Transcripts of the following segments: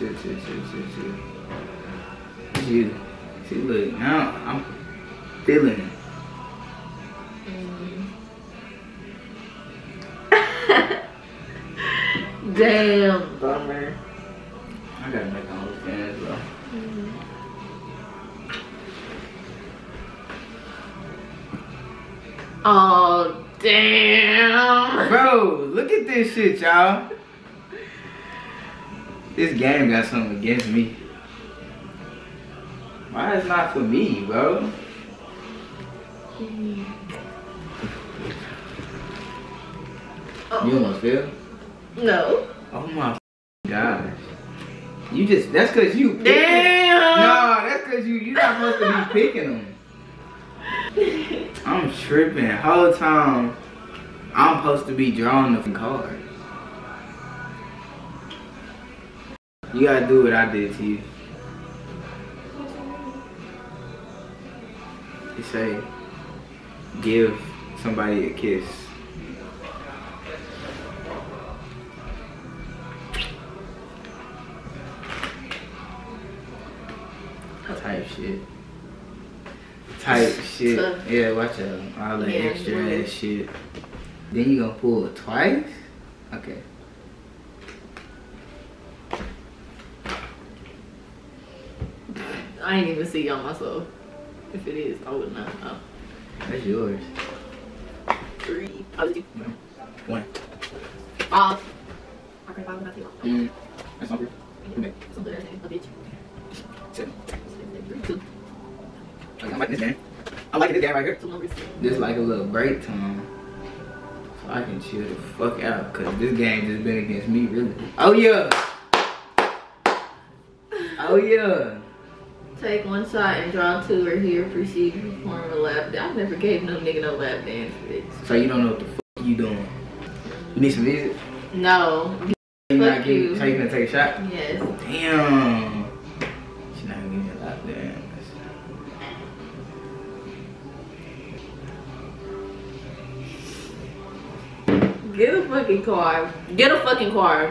You. See, look, now I'm feeling it. Damn, bummer. I gotta make all the fans, bro. Oh, damn. Bro, look at this shit, y'all. This game got something against me. Why is not for me, bro? You almost fell? No. Oh my gosh. You just, that's cause you picking. Damn. No, that's cause you're not supposed to be picking them. I'm tripping. Whole time I'm supposed to be drawing the card. You gotta do what I did to you. You say, give somebody a kiss. Type shit. Type shit. Yeah, watch out. All that extra ass shit. Then you gonna pull it twice? Okay. I ain't even see on myself. If it is, I would not know. That's yours. 3. One. 5. Okay, 5 would not take long. That's not good. It's not good, a bitch. 7. 2. I'm liking this game. I'm liking this game right here. 2 numbers. Just like a little break time. So I can chill the fuck out. Cause this game just been against me, really. Oh yeah. Oh yeah. Take 1 shot and draw 2 or here. Proceed to perform a lap dance. I never gave no nigga no lap dance, bitch. So you don't know what the fuck you doing. You need some music? No. You Fuck not getting, you. so you gonna take a shot? Yes. Damn. She's not gonna give me a lap dance. Get a fucking card. Get a fucking card.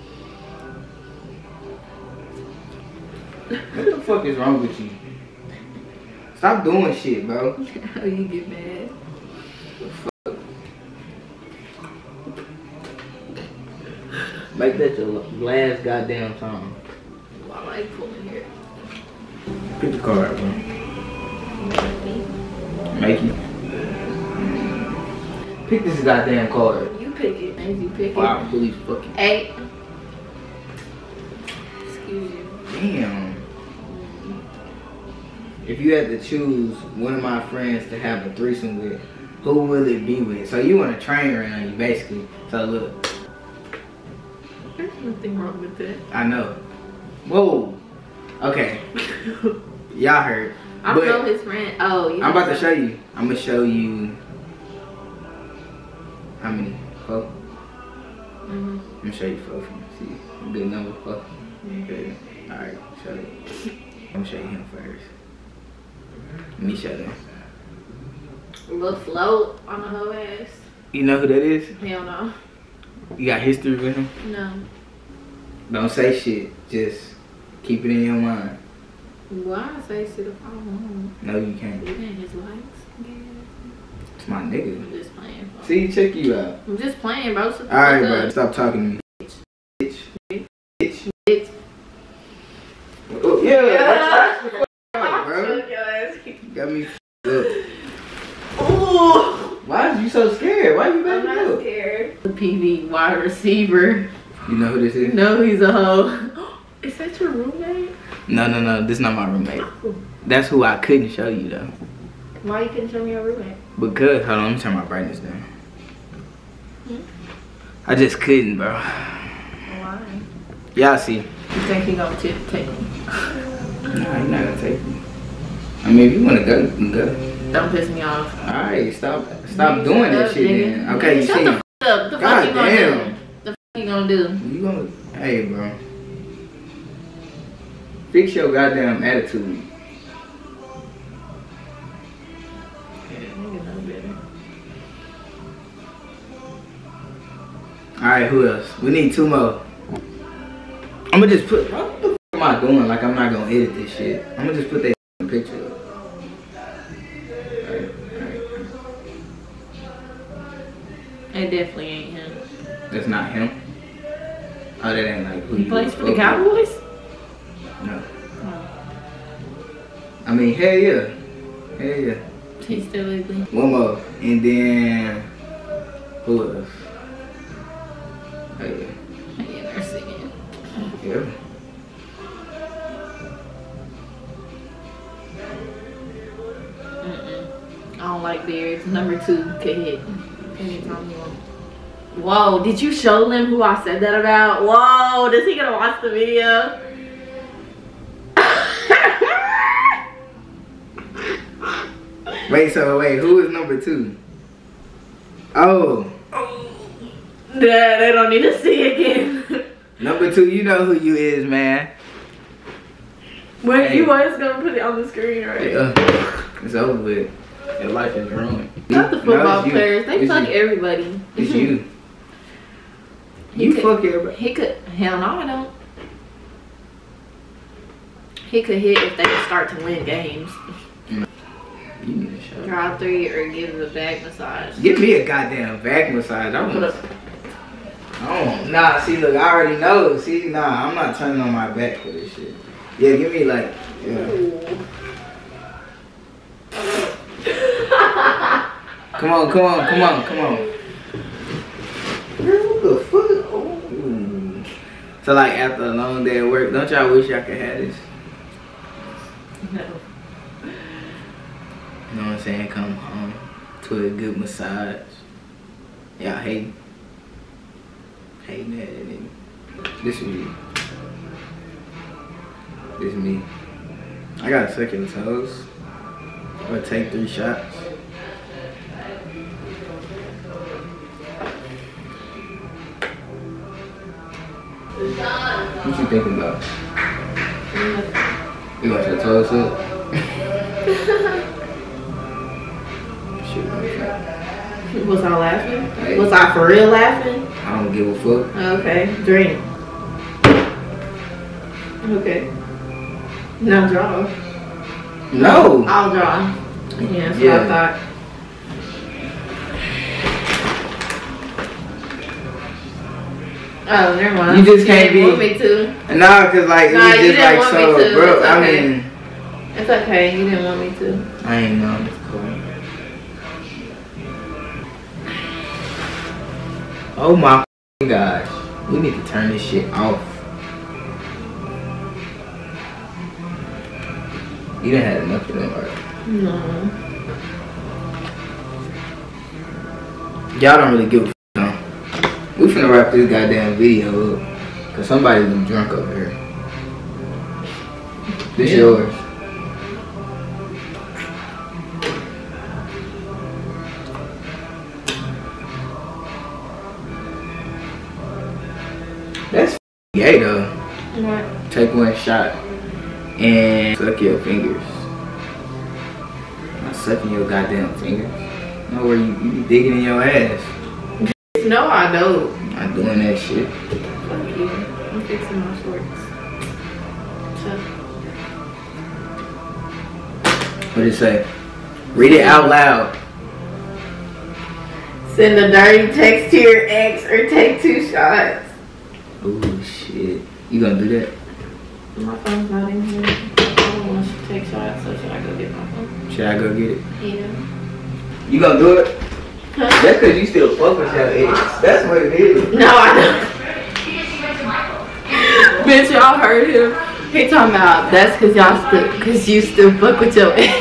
What the fuck is wrong with you? Stop doing shit, bro. How you get mad? Make that your last goddamn time. Well, I like pulling here. Pick the card, bro. Make it. Pick this goddamn card. You pick it. As you pick Wow, it. police fucking. 8. Excuse you. Damn. If you had to choose one of my friends to have a threesome with, who will it be with? So you want to train around you, basically. So look. There's nothing wrong with that. I know. Whoa. Okay. Y'all heard. I don't know his friend. Oh, you I'm about to show you. I'm gonna show you. How many? 4? I'm gonna show you 4. See, good number 4. Good. All right, show you. I'm gonna show you him first. Let me show them. A little float on the whole ass. You know who that is? Hell no. You got history with him? No. Don't say shit. Just keep it in your mind. Why say shit if I want? No, you can't. You ain't his likes. Yeah. It's my nigga. I'm just playing. Bro. See, check you out. I'm just playing, bro. Shut the Alright, fuck bro. up. Stop talking to me. Bitch. Bitch. Bitch. Oh, yeah. That's the fuck out, bro. Fuck your ass. Got me f***ed up. Ooh. Why are you so scared? Why you I'm backing not up? scared. The PV wide receiver. You know who this is? No, he's a hoe. Is that your roommate? No. This is not my roommate. That's who I couldn't show you, though. Why you couldn't show me your roommate? Because, hold on, let me turn my brightness down. I just couldn't, bro. Why? Y'all see. You think he gonna take me? Nah, you're not gonna take me. I mean, if you wanna go, you can go. Don't piss me off. Alright, stop doing that shit then. Okay, you Shut see. the f up. The fuck you gonna do? The fuck you gonna do? You gonna, hey, bro. Fix your goddamn attitude. Nigga know better. Alright, who else? We need 2 more. I'ma just put, what the f am I doing? Like I'm not gonna edit this shit. I'ma just put that picture up. Alright. It definitely ain't him. That's not him? Oh, that ain't like who He you plays for the fuck with. Cowboys? No. Oh. I mean, hell yeah. Hell yeah. He's still ugly. One more. And then, who else? Oh yeah. Yeah, they're singing. Yeah. I don't like beards. Number 2 can hit anytime you want. Whoa, did you show them who I said that about? Whoa, is he gonna watch the video? Wait, who is number 2? Oh. Dad, they don't need to see again. Number 2, you know who you is, man. Wait, Hey. you was gonna put it on the screen, right? Yeah. It's over with. Your life is ruined. Not the No, football it's you. players. They It's fuck you. everybody. It's you. He You could- fuck everybody. He could. Hell no, I don't. He could hit if they start to win games. You need a shot. Drive 3 or give him a back massage. Give me a goddamn back massage. I Put want. up. Oh, nah. See, look, I already know. See, nah, I'm not turning on my back for this shit. Yeah, give me like. Yeah. Come on. Girl, what the fuck? Ooh. So like after a long day at work, don't y'all wish y'all could have this? No. You know what I'm saying? Come home to a good massage. Y'all hating that nigga. This is me. This is me. I gotta suck your toes. Or take 3 shots. What you thinking about? You want your toes up? Shit, okay. Was I laughing? Hey. Was I for real laughing? I don't give a fuck. Okay, drink. Okay. Now draw. No! I'll draw. Yeah, that's Yeah. what I thought. Oh, never mind. You just can't didn't want be- me to. Nah, cause like Nah, it you was just didn't like want me so, to. bro. It's I okay. mean, It's okay. You didn't want me to. I ain't know. It's cool. Oh my gosh, we need to turn this shit off. You done had enough of them, right? No. Y'all don't really give a f, huh? We finna wrap this goddamn video up. Cause somebody's been drunk over here. This Yeah. yours. That's gay though. What? Take 1 shot and suck your fingers. Not sucking your goddamn fingers. No, where you be digging in your ass. No, I don't. Not doing that shit. Fuck you. I'm fixing my shorts. So, What did it say? Read it out loud. send a dirty text to your ex or take 2 shots. Oh shit. You gonna do that? My phone's not in here. I don't want you to take shots, so should I go get my phone? Should I go get it? Yeah. You gonna do it? Huh? That's cause you still fuck with your ex. That's what it is. No, I don't. Bitch, y'all heard him. He talking about that's cause y'all still, cause you still fuck with your ex.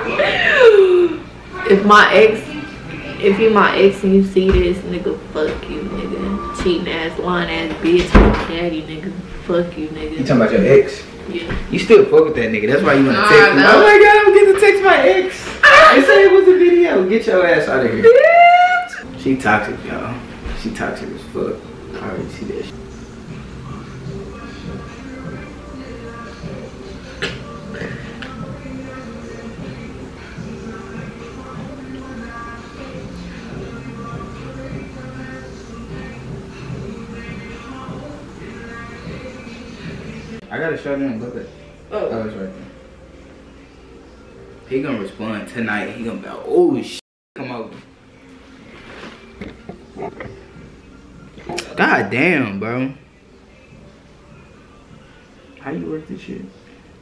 If you my ex and you see this, nigga, fuck you, nigga. Cheating ass, lying ass bitch, daddy, nigga. Fuck you, nigga. You talking about your ex? Yeah. You still fuck with that nigga. That's why you wanna Nah, text him. no. Oh my god, I'm getting to text my ex. They say it was a video. Get your ass out of here. She toxic, y'all. She toxic as fuck. I already see that shit. I gotta show them. Look at. Oh, it's right there. He gonna respond tonight. He gonna be like, oh shit, come over. God damn, bro. How you work this shit?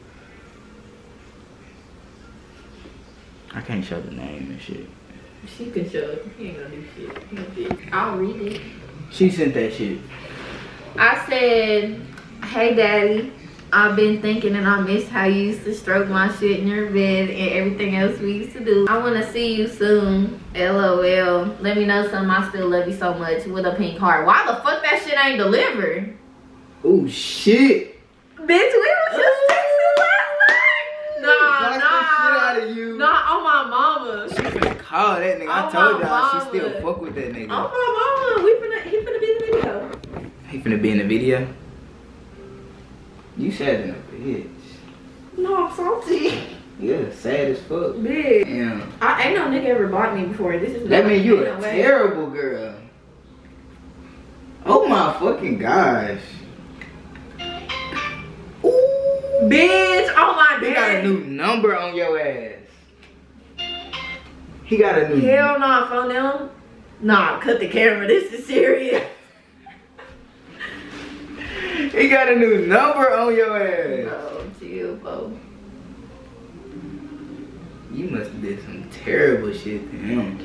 I can't show the name and shit. she can show it. He ain't gonna do shit. I'll read it. She sent that shit. I said, hey daddy, I've been thinking and I miss how you used to stroke my shit in your bed and everything else we used to do. I want to see you soon. LOL. Let me know something. I still love you so much. With a pink heart. Why the fuck that shit ain't delivered? Oh shit. Bitch, we was just texting last night. Nah. The shit out of you. Nah, on my mama. She finna call that nigga. I On told my y'all she mama. still fuck with that nigga. On my mama. He finna be in the video. He finna be in the video? You sad in a bitch. No, I'm salty. Yeah, sad as fuck. Bitch. Damn. Ain't no nigga ever bought me before. This is That mean you ain't a no way. terrible girl. Oh my fucking gosh. Ooh. Bitch, oh my He got a new number on your ass. He got a new Hell no, phone them. Nah, cut the camera. This is serious. He got a new number on your ass. Oh, chill, folks. You must have did some terrible shit to him.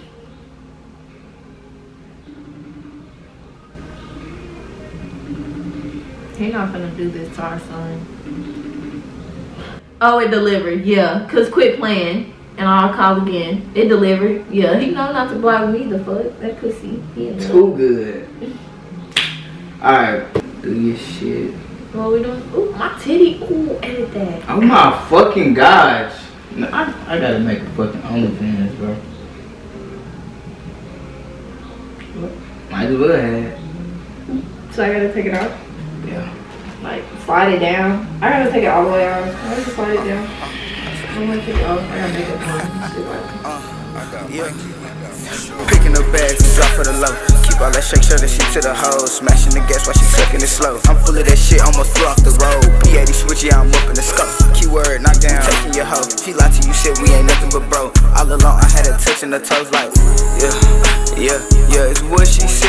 He not finna do this to our son. Oh, it delivered. Yeah, cause quit playing. And I'll call again. It delivered. Yeah, he know not to block me. The fuck, that pussy. He in love. Too good. Alright, do your shit. What we doing? Ooh, my titty. Ooh, edit that. Oh my fucking gosh. No, I gotta make a fucking OnlyFans, bro. Might as well have. So I gotta take it off. Yeah. Like slide it down. I gotta take it all the way out. I gotta slide it down. I'm gonna take it off. I gotta make it Yeah. Picking up bags and drop for the low. Keep all that shake, show that shit to the hoes. Smashing the gas while she sucking it slow. I'm full of that shit, almost threw off the road. P80 switch, yeah, I'm up in the scope. Keyword, knock down, taking your hoe. She lied to you, shit, we ain't nothing but bro. All along, I had her touching her toes like, yeah, it's what she said.